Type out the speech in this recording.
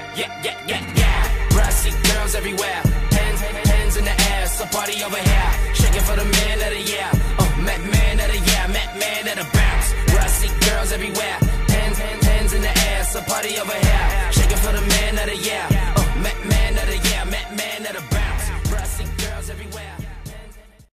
Where I see girls everywhere, hands in the air, it's a party over here. Shaking for the man of the year, man of the year, man of the bounce. Where I see girls everywhere, hands in the air, it's a party over here. Shaking for the man of the year,